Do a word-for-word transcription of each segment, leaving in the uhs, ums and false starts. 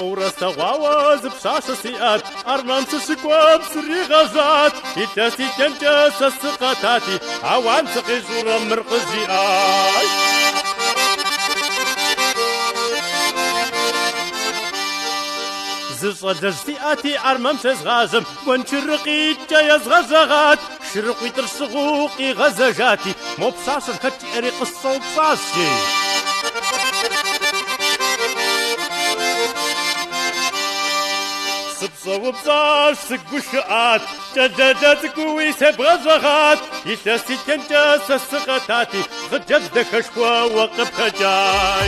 Урasta гуавазып шашы сият, арнамсы шиквам сыригажат, итяси тянчаса сыкатати, аван сыкы жура мыркызи ай. Зышадаж сияти армам шезгажым, ванчырыки чая згажагат, шырыкы тыршыгуки газажати, моп шашыр хати эри кыссол псаши. Сыпсовыпсаш сыгушаат, чаджаджа цикуи себгажагат, итяси тянчаса сыкатати, хаджад дахашква вакып хаджай.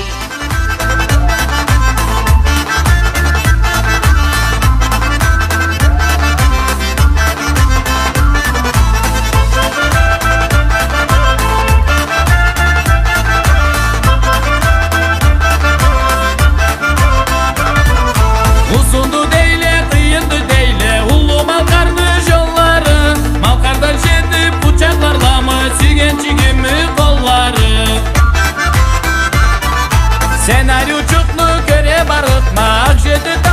Senaryo çoklu göre barıtmak, jedi